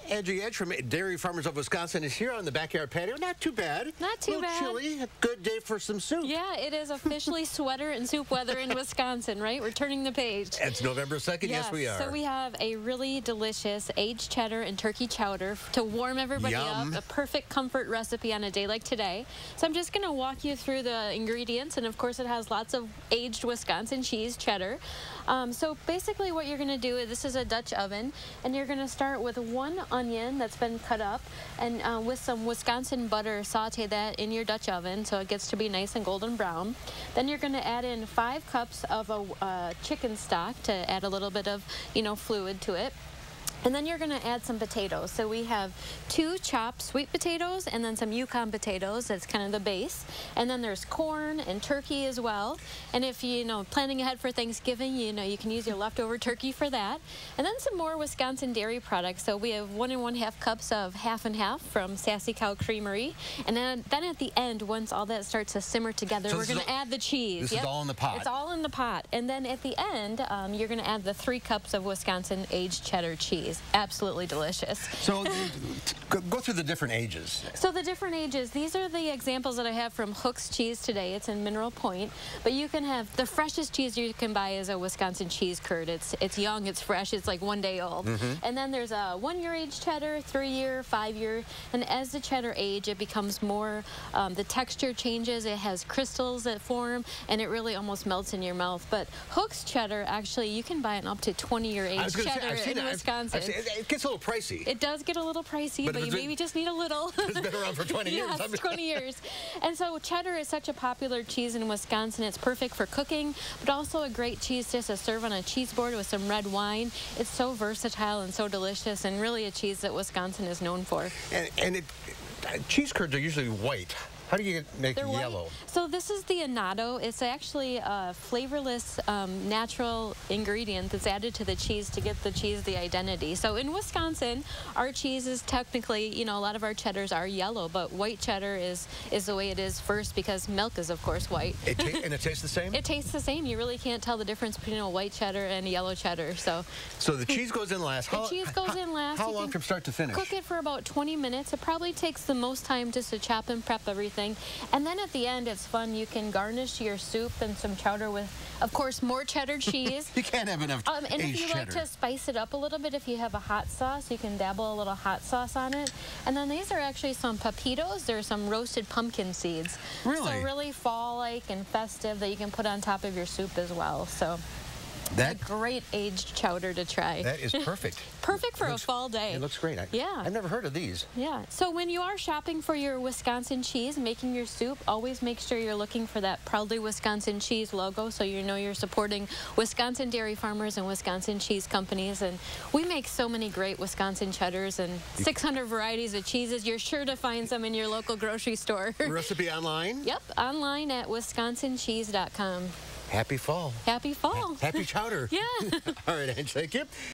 Edgy Edge from Dairy Farmers of Wisconsin is here on the backyard patio. Not too bad. Not too bad. A little chilly. A good day for some soup. Yeah, it is officially sweater and soup weather in Wisconsin, right? We're turning the page. It's November 2nd. Yes, we are. So we have a really delicious aged cheddar and turkey chowder to warm everybody Yum. up. A perfect comfort recipe on a day like today. So I'm just going to walk you through the ingredients. And, of course, it has lots of aged Wisconsin cheese, cheddar. So basically what you're going to do is this is a Dutch oven. And you're going to start with one onion that's been cut up. And with some Wisconsin butter, saute that in your Dutch oven so it gets to be nice and golden brown. Then you're going to add in 5 cups of a chicken stock to add a little bit of, fluid to it. And then you're going to add some potatoes. So we have 2 chopped sweet potatoes and then some Yukon potatoes. That's kind of the base. And then there's corn and turkey as well. And if planning ahead for Thanksgiving, you can use your leftover turkey for that. And then some more Wisconsin dairy products. So we have 1 1/2 cups of half and half from Sassy Cow Creamery. And then at the end, once all that starts to simmer together, So we're going to add the cheese. This is all in the pot. It's all in the pot. And then at the end, you're going to add the 3 cups of Wisconsin aged cheddar cheese. Absolutely delicious. So go through the different ages. So the different ages, these are the examples that I have from Hook's Cheese today. It's in Mineral Point. But you can have the freshest cheese you can buy is a Wisconsin cheese curd. It's young, it's fresh, it's like 1 day old. And then there's a 1-year aged cheddar, 3-year, 5-year. And as the cheddar age, it becomes more, the texture changes. It has crystals that form, and it really almost melts in your mouth. But Hook's cheddar, actually, you can buy an up to 20-year aged cheddar in Wisconsin. It gets a little pricey. It does get a little pricey, but you maybe just need a little. It's been around for 20 years. Yes, 20 years. And so cheddar is such a popular cheese in Wisconsin. It's perfect for cooking, but also a great cheese just to serve on a cheese board with some red wine. It's so versatile and so delicious, and really a cheese that Wisconsin is known for. And cheese curds are usually white. How do you make They're yellow? White. So this is the annatto. It's actually a flavorless natural ingredient that's added to the cheese to get the cheese the identity. So in Wisconsin, our cheese is technically, a lot of our cheddars are yellow, but white cheddar is the way it is first because milk is, of course, white. And it tastes the same? It tastes the same. You really can't tell the difference between a white cheddar and a yellow cheddar. So the cheese goes in last. The cheese goes in last. How long from start to finish? Cook it for about 20 minutes. It probably takes the most time just to chop and prep everything. And then at the end, it's fun. You can garnish your soup and some chowder with, of course, more cheddar cheese. You can't have enough And if you like to spice it up a little bit, if you have a hot sauce, you can dabble a little hot sauce on it. And then these are actually some pepitos. There's some roasted pumpkin seeds. Really? So really fall-like and festive that you can put on top of your soup as well. So a great aged chowder to try. That is perfect. Perfect for a fall day. It looks great. I've never heard of these. Yeah. So when you are shopping for your Wisconsin cheese, making your soup, always make sure you're looking for that Proudly Wisconsin Cheese logo so you know you're supporting Wisconsin dairy farmers and Wisconsin cheese companies. And we make so many great Wisconsin cheddars and 600 varieties of cheeses. You're sure to find some in your local grocery store. Recipe online? Yep. Online at wisconsincheese.com. Happy fall. Happy fall. Happy chowder. Yeah. All right, Ange, thank you.